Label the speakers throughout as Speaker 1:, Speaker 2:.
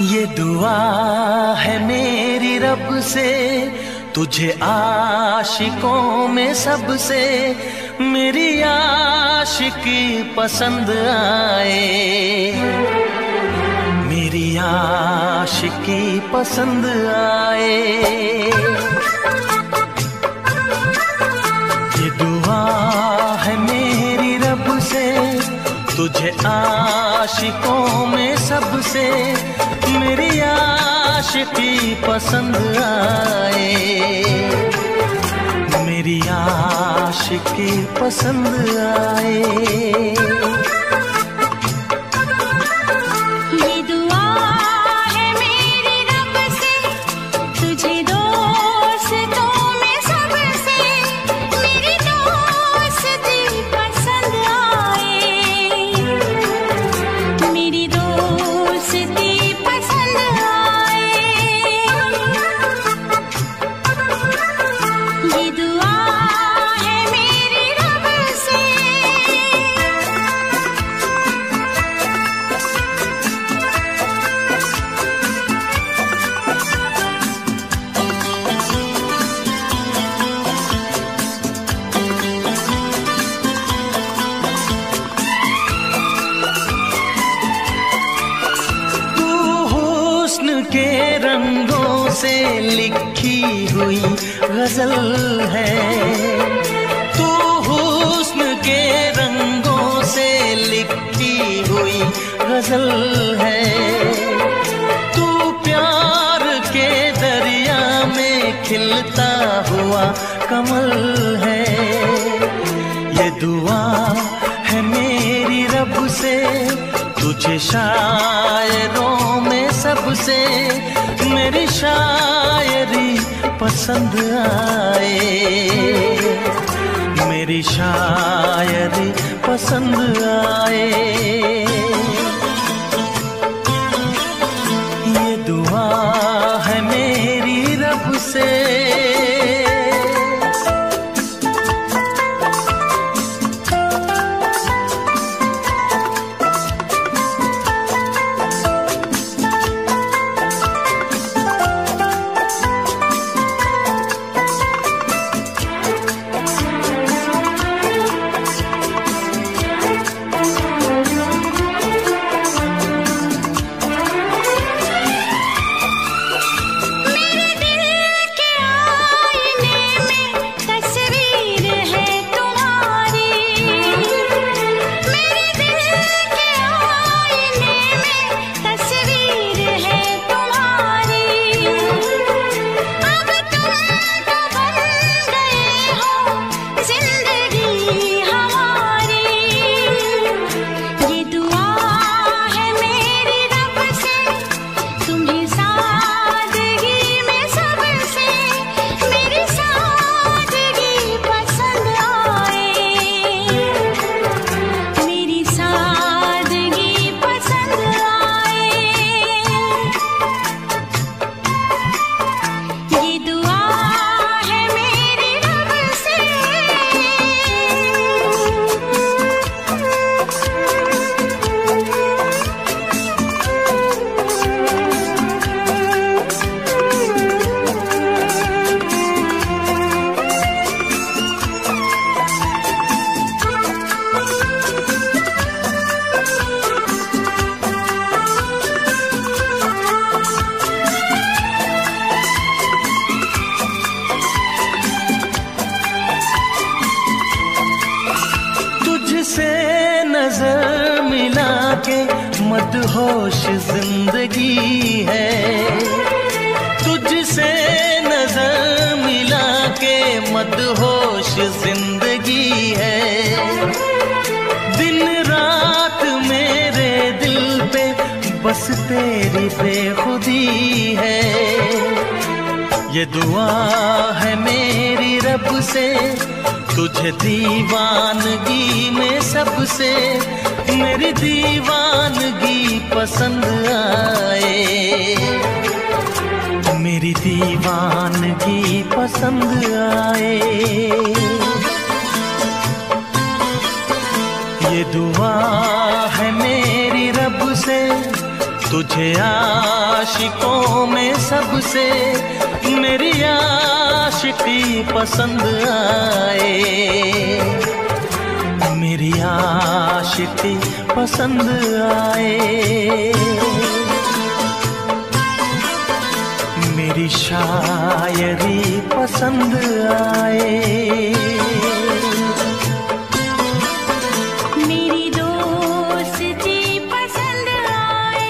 Speaker 1: ये दुआ है मेरी रब से, तुझे आशिकों में सबसे मेरी आशिकी पसंद आए, मेरी आशिकी पसंद आए। ये दुआ है मेरी रब से, तुझे आशिकों में सबसे मेरी आशिकी पसंद आए, मेरी आशिकी पसंद आए। के रंगों से लिखी हुई गजल है, तू हुस्न के रंगों से लिखी हुई गजल है, तू प्यार के दरिया में खिलता हुआ कमल है। ये दुआ है मेरी रब से, तुझे शायरों में सबसे मेरी शायरी पसंद आए, मेरी शायरी पसंद आए। ये दुआ है मेरी रब से। तुझसे नजर मिला के मदहोश जिंदगी है, तुझसे नजर मिला के मदहोश जिंदगी है। दिन रात मेरे दिल पे बस तेरी बेखुदी है। ये दुआ है मेरी रब से, तुझे दीवानगी में सबसे मेरी दीवानगी पसंद आए, मेरी दीवानगी पसंद आए। ये दुआ है मेरी रब से, तुझे आशिकों में सबसे मेरी आशिकी पसंद आए, मेरी आशिकी पसंद आए, मेरी शायरी पसंद आए,
Speaker 2: मेरी दोस्ती पसंद आए।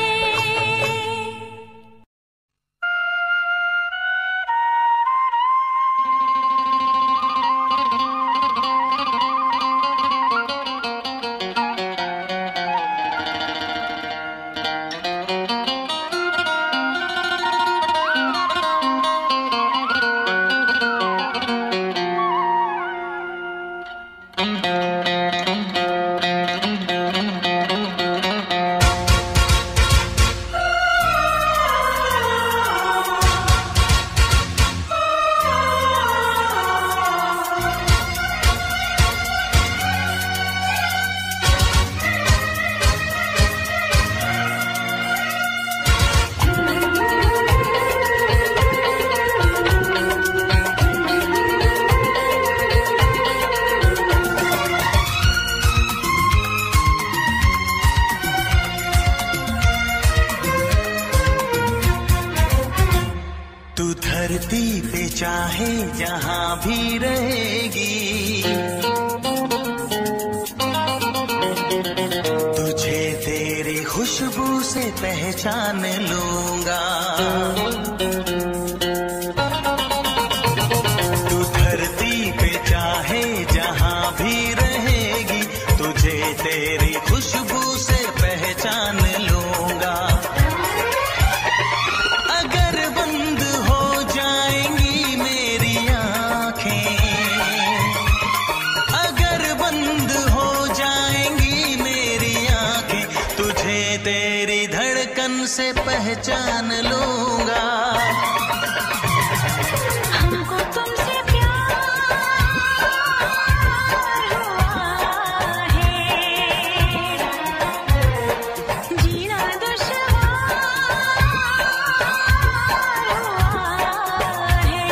Speaker 1: तू धरती पे चाहे जहां भी रहेगी, तुझे तेरी खुशबू से पहचान लूंगा। तू धरती पे चाहे जहां भी रहेगी, तुझे तेरी खुशबू से पहचान लूंगा। अगर बंद हो जाएंगी मेरी आंखें, अगर बंद हो जाएंगी मेरी आंखें, तुझे तेरी धड़कन से पहचान लूंगा।
Speaker 2: हमको तुमसे प्यार हुआ है, जीना दुश्वार हुआ है।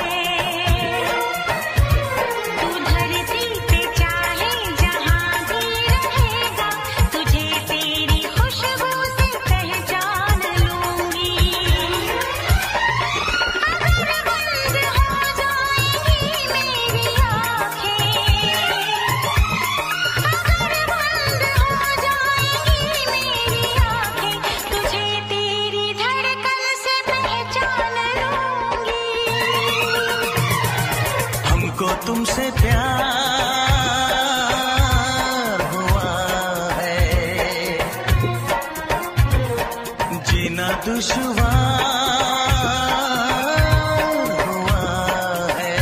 Speaker 2: तू धरती पे चाहे जहां भी रहेगा, तुझे तेरी खुशबू से पहचान लूंगी। अगर बंद हो जाएंगी मेरी आंखें, अगर बंद हो जाएंगी मेरी आंखें, तुझे तेरी धड़कन से पहचान लूंगी।
Speaker 1: हमको तुमसे प्यार हुआ है, जीना दुश्वार हुआ है।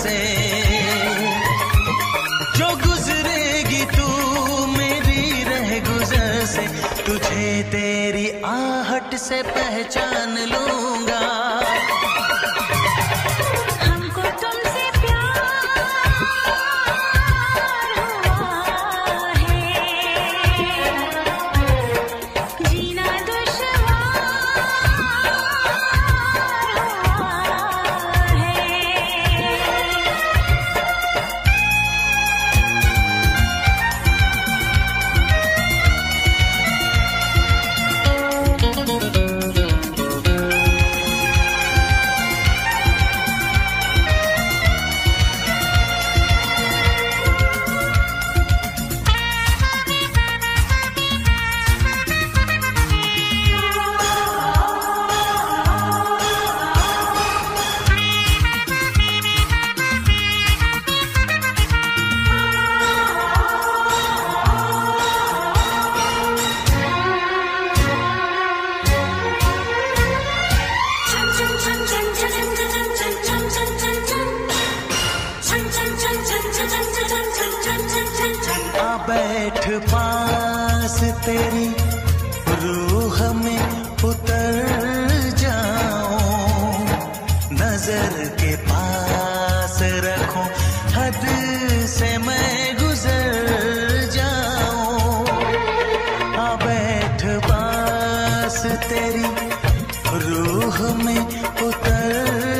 Speaker 1: से, जो गुजरेगी तू मेरी रह गुजर से, तुझे तेरी आहट से पहचान लूंगा।
Speaker 2: हमको तुमसे प्यार हुआ है, जीना दुश्वार हुआ है।
Speaker 1: आ बैठ पास तेरी रूह में उतर जाऊं, नजर के पास रखूं, हद से मैं गुजर जाऊं। आ बैठ पास तेरी रूह में उतर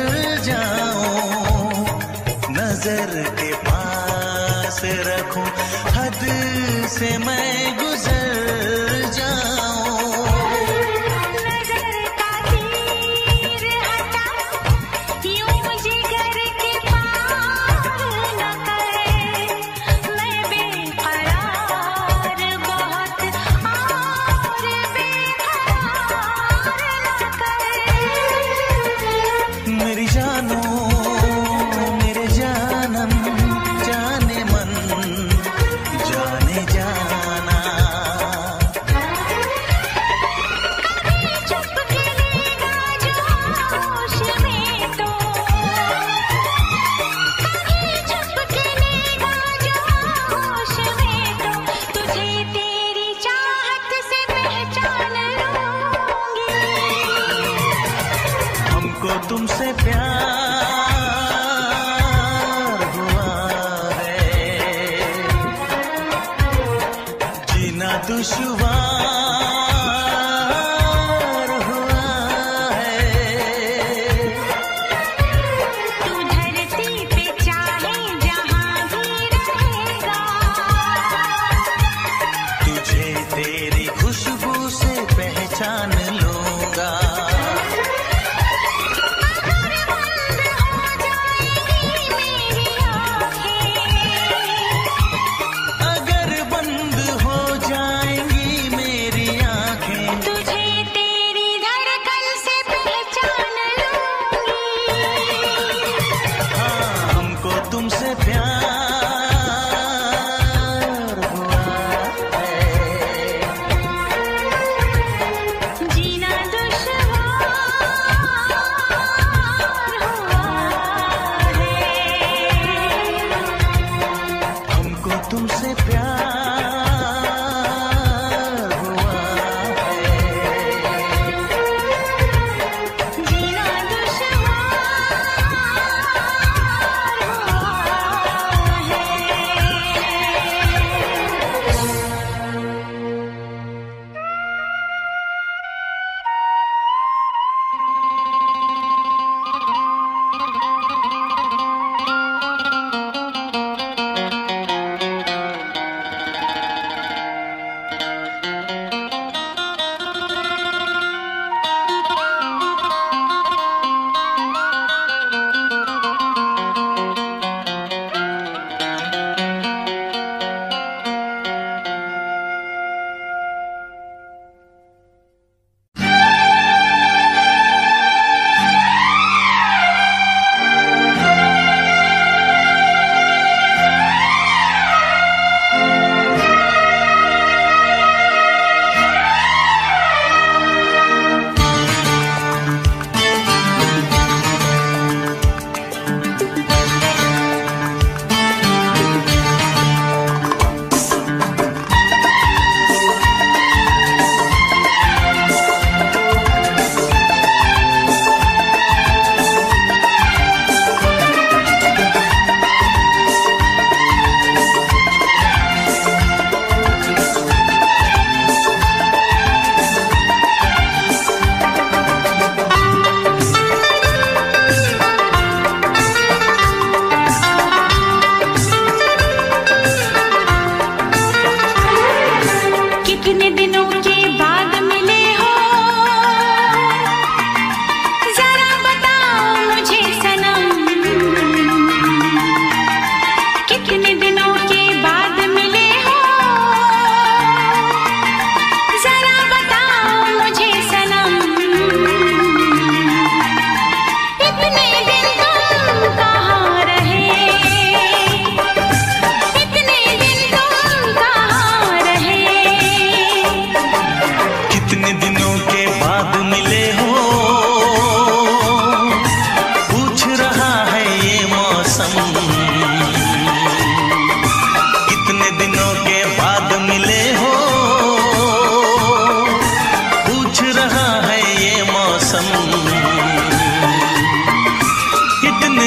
Speaker 1: जाऊं, नजर के पास रखूं, हद से मैं गुजर जाऊं।
Speaker 2: नजर का तीर हटा, यूं जिगर के पार न कर, मैं बेकरार बहुत और बेकरार न कर।
Speaker 1: मेरी जानो मेरे जानम जाने मन जाने जाना,
Speaker 2: चुप के लेगा जो होश में तो, चुप के लेगा जो होश में तो, तुझे तेरी चाहत से पहचान लूंगी।
Speaker 1: हमको तुमसे प्यार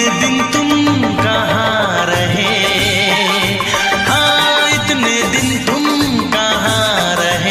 Speaker 1: दिन तुम कहाँ रहे, हाँ इतने दिन तुम कहाँ रहे।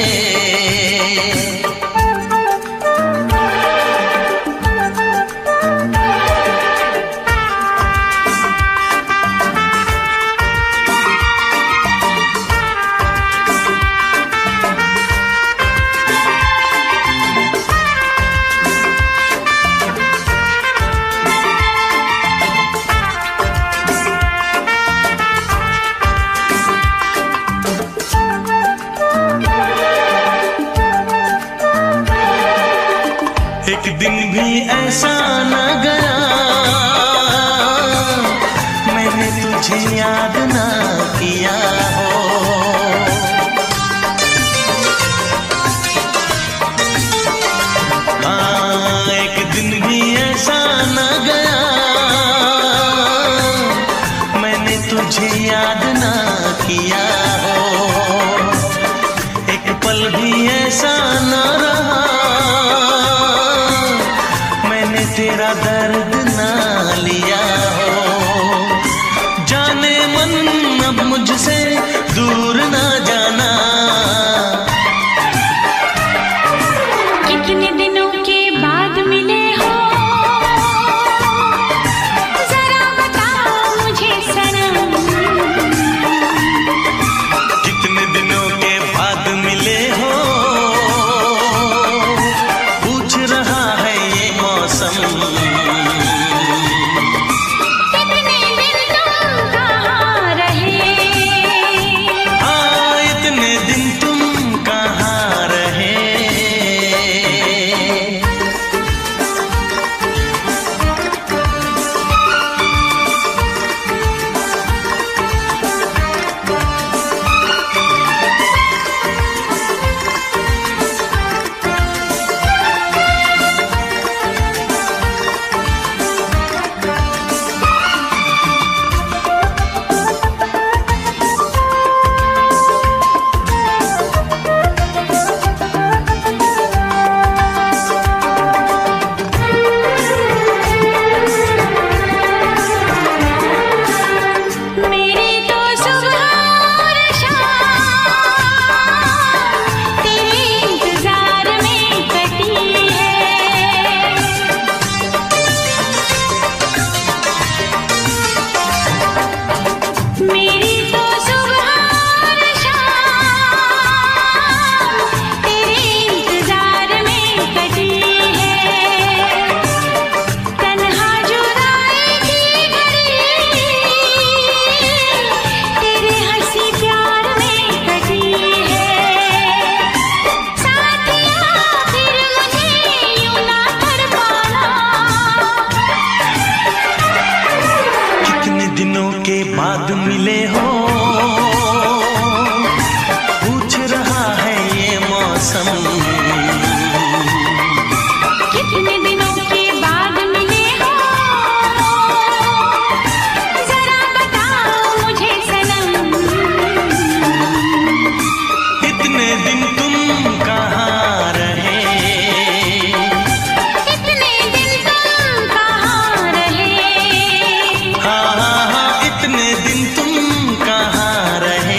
Speaker 1: एक दिन भी ऐसा न गया मैंने तुझे याद ना किया हो। हाँ एक दिन भी ऐसा न गया मैंने तुझे याद ना किया हो। एक पल भी ऐसा न रहा तेरा दर्द ना लिया हो। जाने मन अब मुझसे दूर ना जाना।
Speaker 2: कितने दिनों के बाद मिले हो जरा बताओ मुझे सनम।
Speaker 1: कितने दिनों के बाद मिले हो पूछ रहा है ये मौसम।
Speaker 2: कितने दिन तुम कहाँ रहे,
Speaker 1: हाँ इतने दिन तुम कहाँ रहे।
Speaker 2: मेरी तो सुबह और शाम तेरे इंतजार में कटी है। मेरी तो सुबह और शाम तेरे इंतजार में कटी है। तन्हा जुदाई की घड़ी तेरे हंसी प्यार में कटी है। साथिया फिर मुझे यूं ना कर पाना।
Speaker 1: कितने दिनों के बाद मिले हो पूछ रहा है ये मौसम।
Speaker 2: कितने दिनों के बाद मिले हो जरा बताओ मुझे सनम।
Speaker 1: इतने दिन तुम कहाँ रहे,
Speaker 2: कितने दिन तुम कहाँ रहे,
Speaker 1: हाँ हाँ हाँ इतने दिन तुम कहाँ रहे।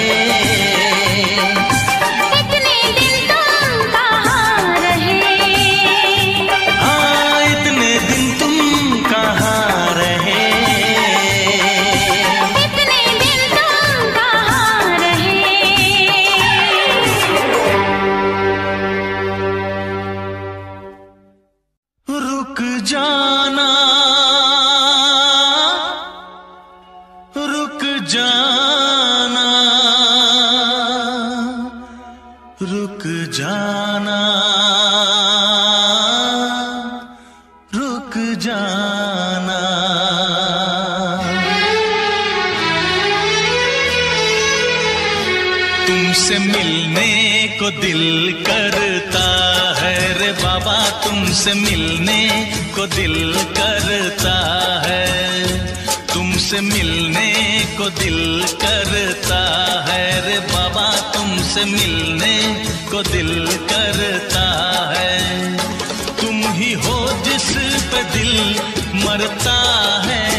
Speaker 2: कितने दिन तुम कहाँ रहे,
Speaker 1: हाँ इतने दिन तुम कहाँ रहे।
Speaker 2: कितने दिन तुम कहाँ रहे।
Speaker 1: रुक जाना रुक जाना रुक जाना रुक जाना। तुमसे मिलने को दिल करता है रे बाबा, तुमसे मिलने को दिल करता है। तुमसे मिलने को दिल करता है रे बाबा, तुमसे मिलने को दिल करता है। तुम ही हो जिस पे दिल मरता है,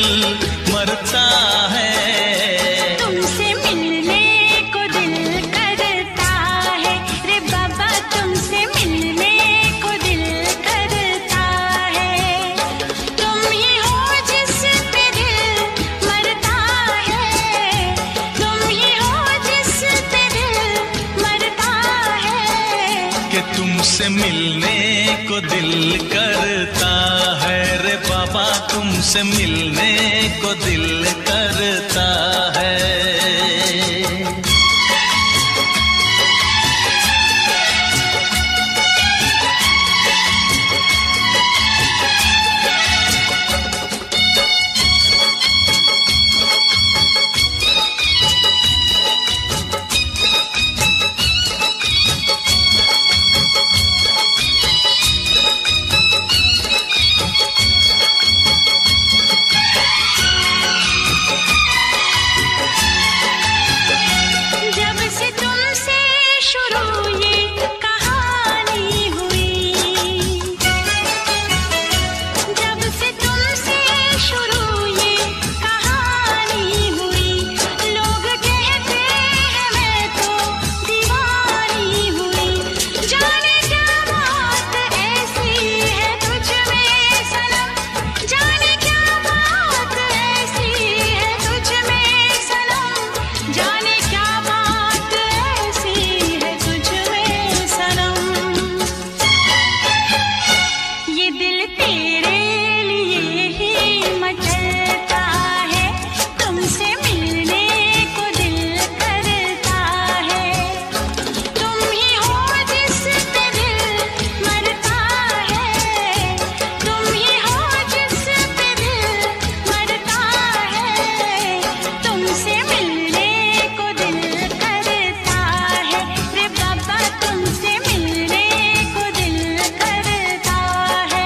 Speaker 1: मरता है।
Speaker 2: तुमसे मिलने को दिल करता है रे बाबा, तुमसे मिलने को दिल करता है। तुम ही हो जिस पे दिल मरता है, तुम ही हो जिस पे दिल मरता है।
Speaker 1: कि तुमसे मिलने को दिल करता है रे बाबा, तुमसे मिलने को दिल करता है।
Speaker 2: जब से तुमसे शुरू ये कहानी हुई, जब से तुमसे शुरू ये कहानी हुई, लोग कहते हैं मैं तो दीवानी हुई। जाने क्या बात ऐसी है तुझ में सनम, जाने क्या बात ऐसी है तुझ में सनम, जाने क्या बात ऐसी है तुझ में सनम। ये दिल तेरे लिए ही मचलता है, तुमसे मिलने को दिल करता है। तुम ही हो जिस पे दिल मरता है, तुम ही हो जिस पे दिल मरता है। तुमसे मिलने को दिल करता है रे बाबा, तुमसे मिलने को दिल करता है।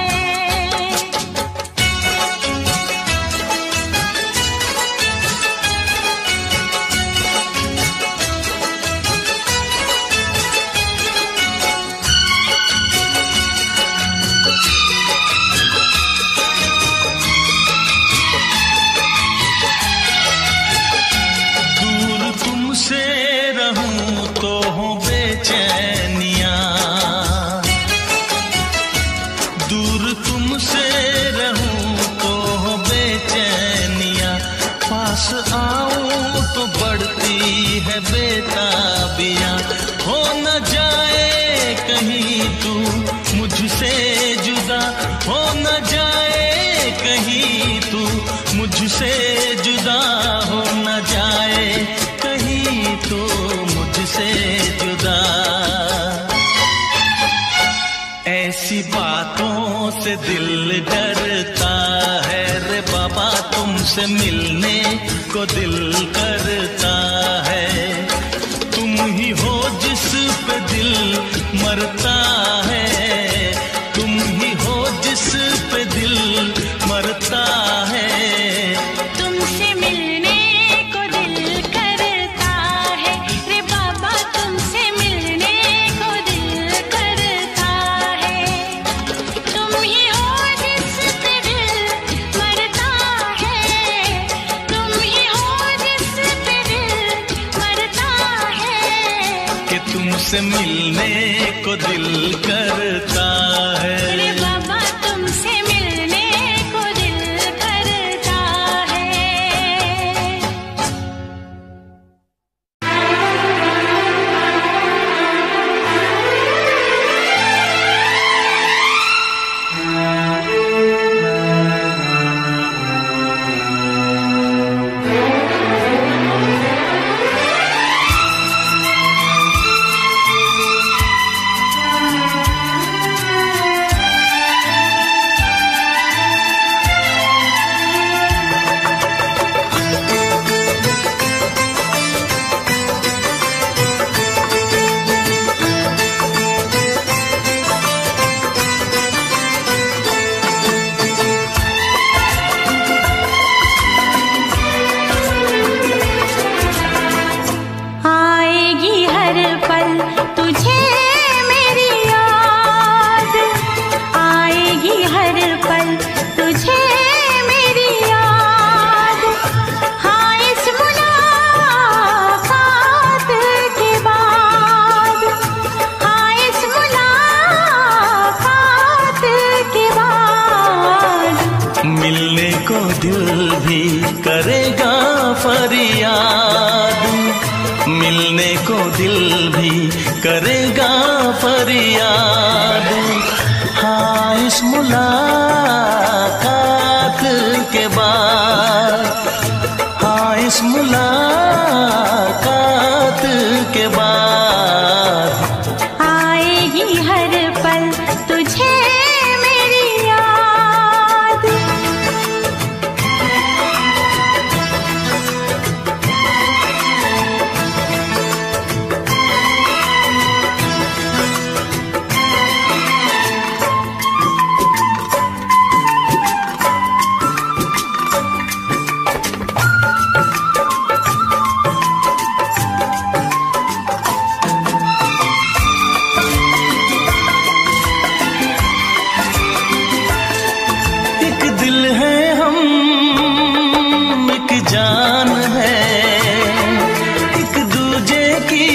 Speaker 1: दूर तुमसे रहूं तो हो बेचैनियां, दूर तुमसे रहूं तो हो बेचैनियां। पास आऊं तो बढ़ती है बेताबियां। हो न जाए कहीं तू मुझसे जुदा, हो न जाए कहीं तू मुझसे जुदा, हो न जाए कहीं तो मुझसे जुदा। ऐसी बातों से दिल डरता है रे बाबा, तुमसे मिलने को दिल करता है। तुम ही हो जिस पे दिल मरता है, तुम ही हो जिस पे दिल मरता है।
Speaker 2: तुमसे मिलने को दिल करता है रे बाबा, तुमसे मिलने को दिल करता है। तुम ही हो जिस पे दिल मरता है, तुम ही हो जिस पे दिल मरता है।
Speaker 1: कि तुमसे मिलने को दिल करता है।
Speaker 2: रे बाबा, तुमसे मिलने को दिल करता है।
Speaker 1: को दिल भी करेगा फरियाद, मिलने को दिल भी करेगा फरियाद। हाँ, इस मुलाकात के बाद, हाँ इस मुलाकात के बाद
Speaker 2: आएगी हर पल तुझे मेरी याद।
Speaker 1: जान है, एक दूजे की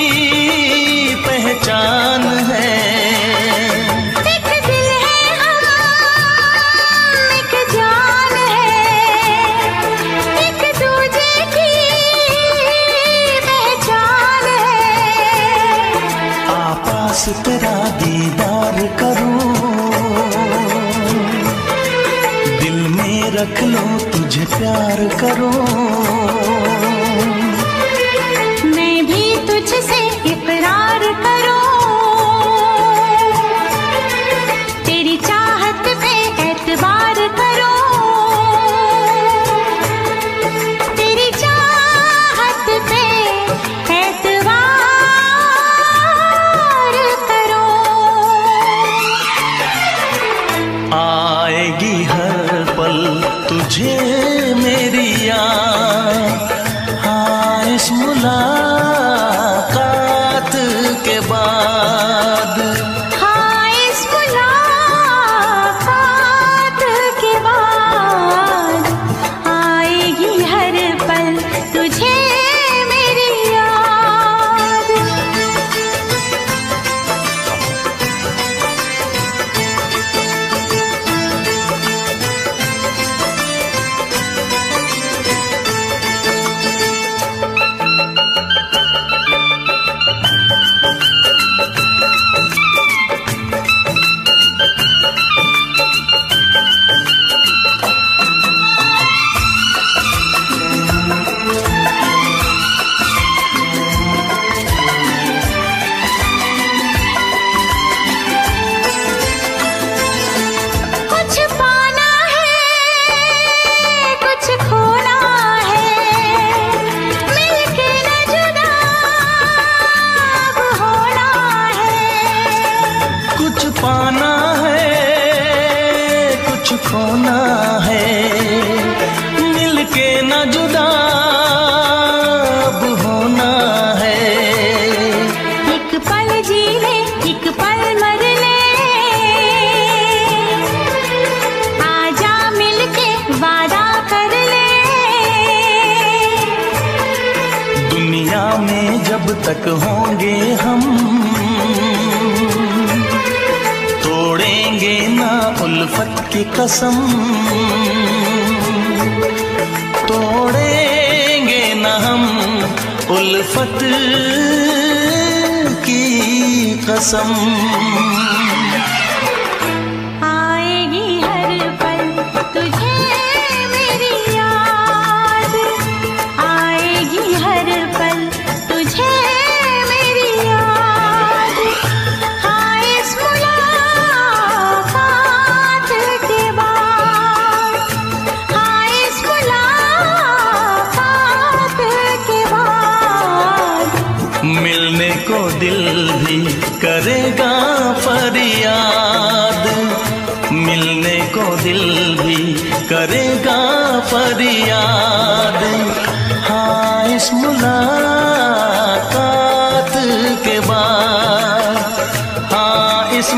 Speaker 1: पहचान है।
Speaker 2: एक दिल है हम, एक जान है, एक दूजे की पहचान है।
Speaker 1: आपास तेरा दीदार करूं, दिल में रख लो तुझे प्यार करूं।
Speaker 2: मैं भी तुझसे इकरार करूं, तेरी चाहत पे एतबार करूं, तेरी चाहत पे एतबार करूं।
Speaker 1: आएगी हर पल तुझे मेरी याद, हाँ इस मुलाकात के बाद,
Speaker 2: हाँ इस मुलाकात के बाद आएगी हर पल तुझे मेरी याद। कुछ पाना है, कुछ खोना है, मिलके न जुदा अब होना है।
Speaker 1: कुछ पाना है कुछ खोना है, मिलके न जुदा अब होना है।
Speaker 2: एक पल जी ले, एक पल मर ले, आजा मिलके वादा कर ले।
Speaker 1: दुनिया में जब तक होंगे हम, तोड़ेंगे ना उल्फत की कसम, तोड़ेंगे ना हम उल्फत की कसम।
Speaker 2: आएगी हर पल तुझे मेरी याद, आएगी हर पल तुझे मेरी याद। हाँ इस मुलाकात के बाद, हाँ इस मुलाकात के बाद
Speaker 1: मिलने को दिल भी करेगा फरियाद, मिलने को दिल भी करेगा फरियाद। हाँ इस मुलाकात के बाद, हाँ इस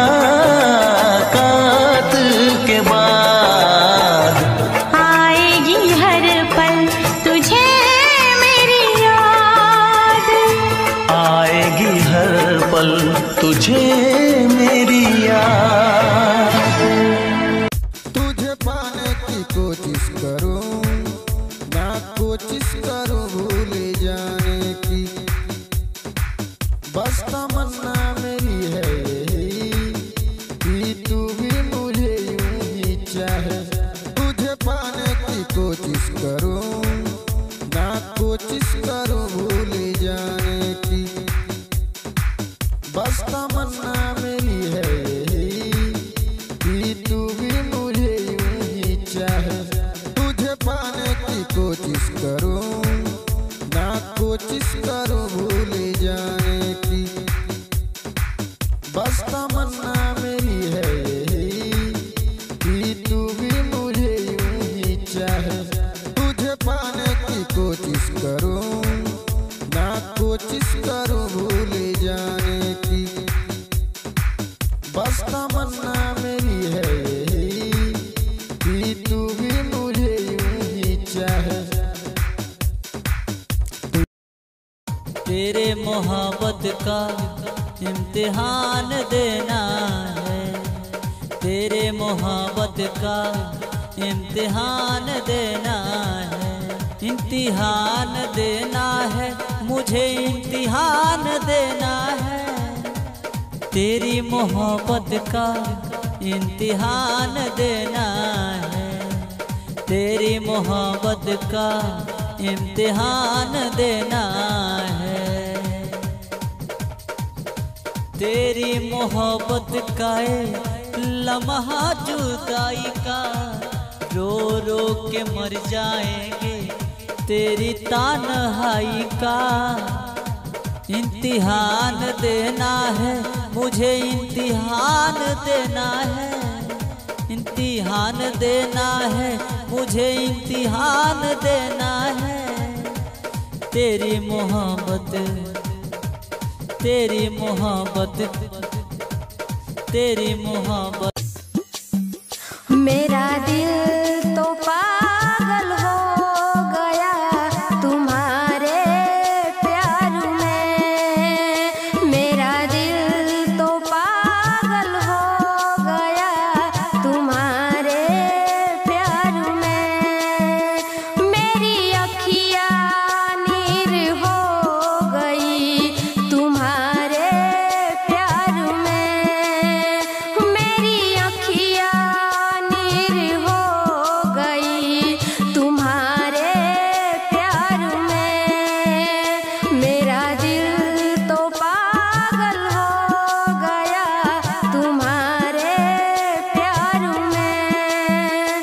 Speaker 1: मुलाकात के बाद
Speaker 2: आएगी हर पल तुझे मेरी याद,
Speaker 1: आएगी हर पल तुझे मेरी याद।
Speaker 3: तुझे पाने की कोशिश चाहे, तुझे पाने की कोशिश करूं, ना कोशिश करूं भूल जाने की। बस तमन्ना मेरी है यही कि तू भी मुझे यूं ही चाहे, तुझे पाने की कोशिश करूं, ना कोशिश करूं भूल जाने की। बस तमन्ना मेरी है यही कि तू भी मुझे यूं ही चाहे, तुझे पाने की कोशिश करूं, ना कोशिश करूं भूल जाने की। बस तमन्ना मेरी है यही कि तू भी मुझे यूं ही चाहे।
Speaker 4: तेरे मोहब्बत का इम्तिहान देना है, तेरे मोहब्बत का इम्तिहान देना है, इम्तिहान देना है, मुझे इम्तिहान देना है। तेरी मोहब्बत का इम्तिहान देना है, तेरी मोहब्बत का इम्तिहान देना है। तेरी मोहब्बत का लम्हा जुदाई का, रो रो के मर जाएंगे तेरी तानहाई का। इम्तिहान देना है, मुझे इम्तिहान देना है, इम्तिहान देना है, मुझे इम्तिहान देना है। तेरी मोहब्बत, तेरी मोहब्बत, तेरी मोहब्बत।
Speaker 5: मेरा दिल तो पागल हो गया तुम्हारे प्यार में, मेरा दिल तो पागल हो गया तुम्हारे प्यार में। मेरी अखियाँ नीर हो गई तुम्हारे प्यार में, मेरी अखियाँ नीर हो गई तुम्हारे प्यार में। मेरा दिल तो पागल हो गया तुम्हारे प्यार में।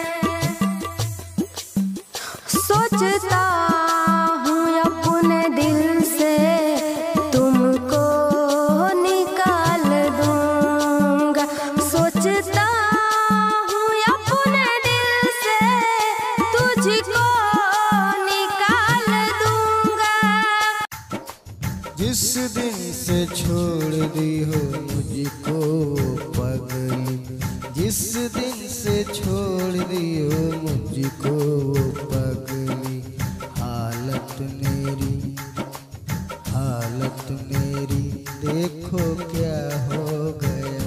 Speaker 5: सोचता हूँ अपने दिल से तुमको निकाल दूंगा, सोचता हूँ अपने दिल से तुझको निकाल दूंगा।
Speaker 3: जिस दिन से छोड़ दी हो मुझको पगली, जिस दिन से छोड़ दी हो मुझको पगली, हालत मेरी, हालत मेरी देखो क्या हो गया,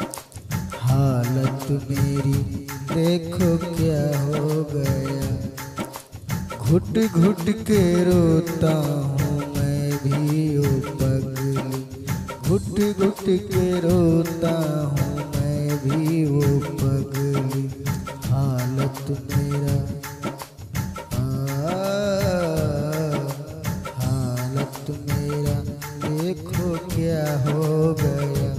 Speaker 3: हालत मेरी देखो क्या हो गया। घुट घुट के रोता हूँ मैं भी ओ पगली, घुट घुट के रोता हूँ मैं भी वो पगली। हालत मेरा, हालत मेरा देखो क्या हो गया,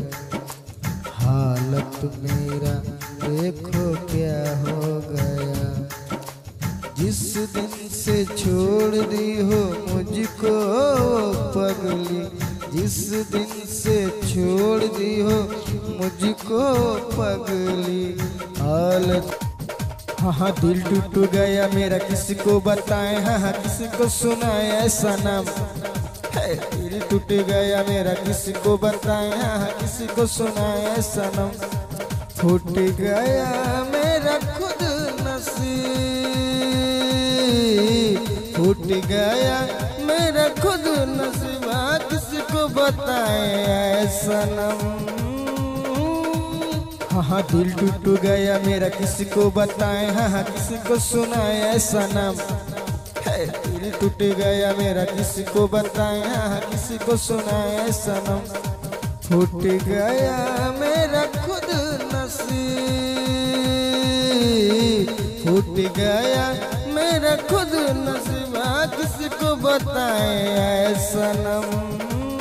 Speaker 3: हालत मेरा देखो क्या हो गया। जिस दिन से छोड़ दी हो मुझको पगली, जिस दिन से छोड़ दी हो मुझको पगली। हालत, हाँ हाँ दिल टूट गया मेरा किसी को बताएं, हाँ हाँ किसी को सुनाए ऐसा नाम है। दिल टूट गया मेरा किसी को बताएं, हाँ हाँ किसी को सुनाए ऐसा नाम। फूट गया मेरा खुद नसीब, फूट गया मेरा खुद नसीब, किसी को बताए ऐसा नाम। हाँ हाँ दिल टूट गया मेरा किसी को बताएं, हाँ हाँ किसी को सुनाए ऐसा नाम है। दिल टूट गया मेरा किसी को बताएं, हाँ हाँ किसी को सुनाए ऐसा नाम। फूट गया मेरा खुद नसीब, गया मेरा खुद नसीबा, किसको बताएं ऐ सनम।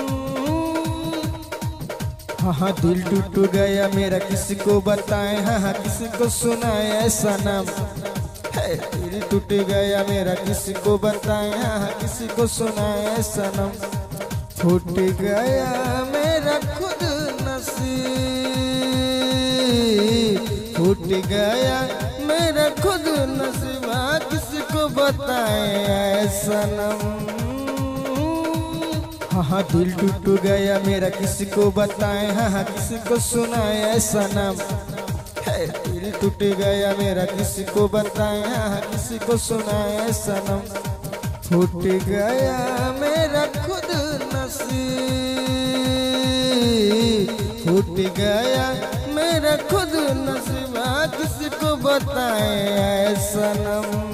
Speaker 3: हाँ दिल टूट गया मेरा, किसको बताएं, हाँ किसको सुनाएं ऐ सनम। दिल टूट गया मेरा, किसको बताएं, हाँ किसको सुनाएं ऐ सनम। फूट गया मेरा खुद नसीब, फूट गया मेरा खुद नसीबा, किसको बताएं ऐ सनम। हाँ दिल टूट गया मेरा, किसको बताएं, हाँ किसको सुनाएं ऐ सनम। दिल टूट गया मेरा, किसको बताएं, हाँ किसको सुनाएं ऐ सनम। फूट गया मेरा खुद नसीब, फूट गया मेरा खुद नसीबा, किसको बताएं ऐ सनम।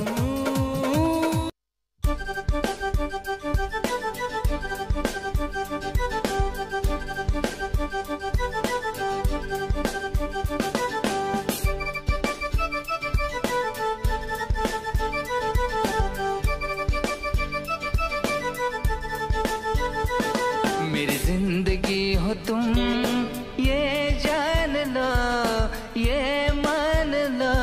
Speaker 6: मेरी जिंदगी हो तुम, ये जान लो, ये मान लो।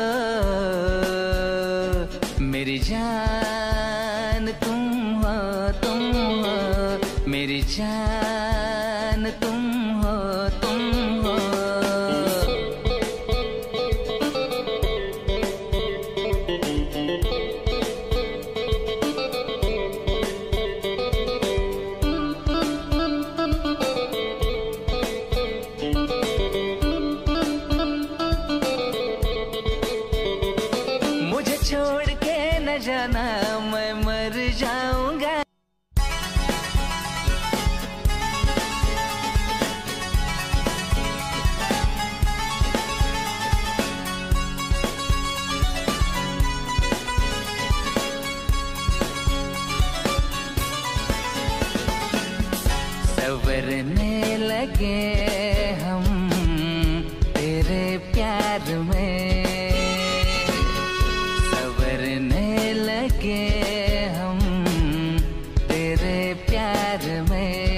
Speaker 6: मेरी जान तुम हो, तुम हो। मेरी जान तुम हो, तुम हो। छोड़ के न जाना, मैं मर जाऊंगा। संवरने लगे हम तेरे प्यार में, हम तेरे प्यार में,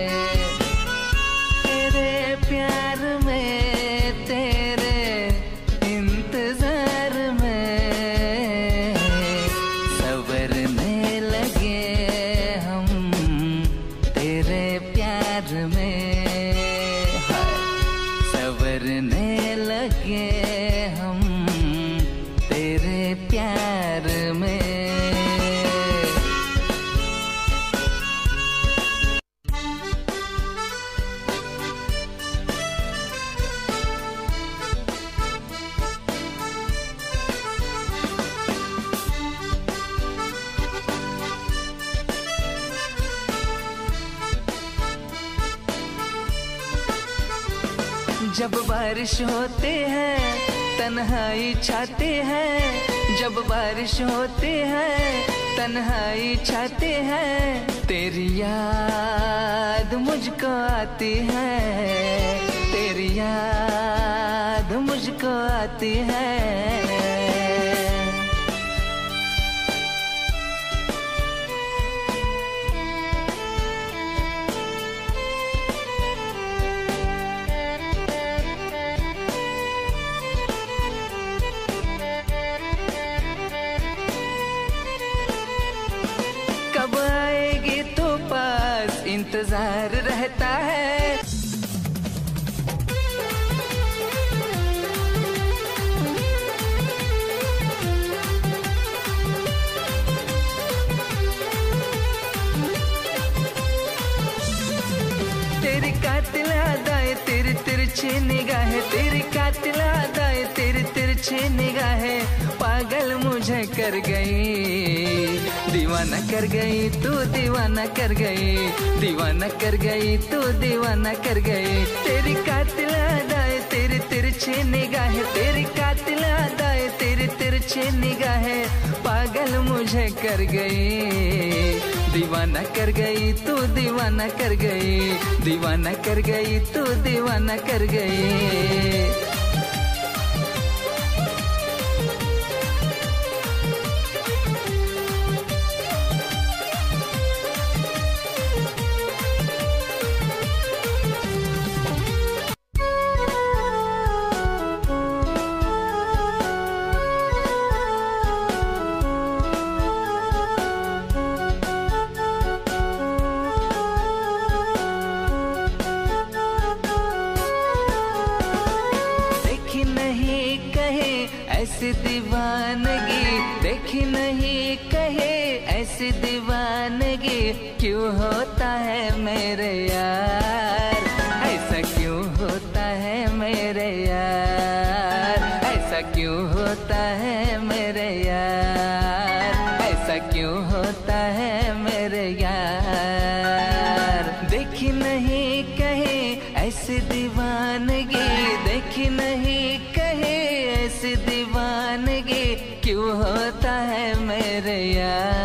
Speaker 6: तेरे प्यार में, तेरे इंतजार में। संवरने लगे हम तेरे प्यार में, संवरने लगे हम तेरे प्यार में। जब बारिश होती है तन्हाई छाती है, जब बारिश होती है तन्हाई छाती है। तेरी याद मुझको आती है, तेरी याद मुझको आती है। कब आएगी तो पास इंतजार रहता है। तेरी कातिल अदाएं, तेरी तिरछी निगाहें, तेरी कातिल अदाएं, तेरी तिरछी निगाहें पागल मुझे कर गई। दीवाना कर गई तू, दीवाना कर गई, दीवाना कर गई तू, दीवाना कर गई। तेरी कातिल अदाएं, तेरी तिरछी निगाहें, तेरी कातिल अदाएं, तेरी तिरछी निगाहें पागल मुझे कर गई। दीवाना कर गई तू, दीवाना कर गई, दीवाना कर गई तू, दीवाना कर गई। ऐसी दीवानगी देखी नहीं कहे, ऐसी दीवानगी क्यों होता है मेरे यार, ऐसा क्यों होता है मेरे यार, ऐसा क्यों होता है मेरे यार, ऐसा क्यों होता है मेरे यार। देखी नहीं कहे ऐसी दीवानगी, देखी नहीं कहे ऐसी दीवानगी क्यों होता है मेरे यार।